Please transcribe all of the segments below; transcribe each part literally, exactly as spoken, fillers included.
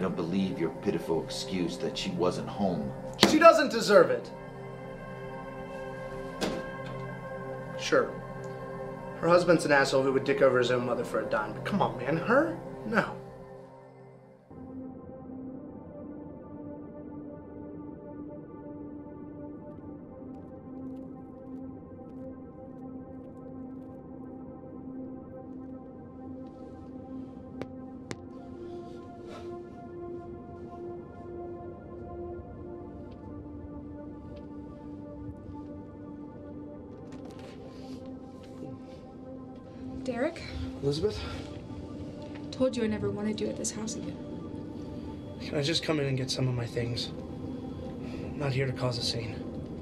don't believe your pitiful excuse that she wasn't home. She doesn't deserve it. Sure. Her husband's an asshole who would dick over his own mother for a dime. But come on, man. Her? No. Derek? Elizabeth? Told you I never wanted you at this house again. Can I just come in and get some of my things? I'm not here to cause a scene.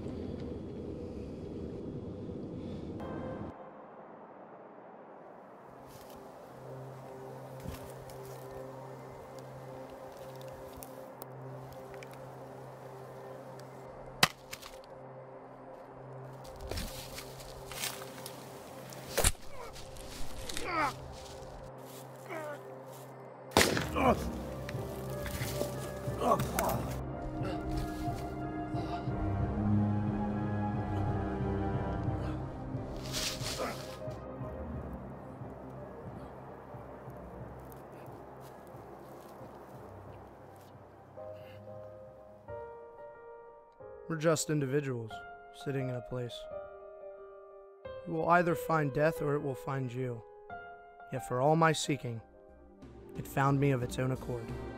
We're just individuals sitting in a place. You will either find death or it will find you. Yet for all my seeking, it found me of its own accord.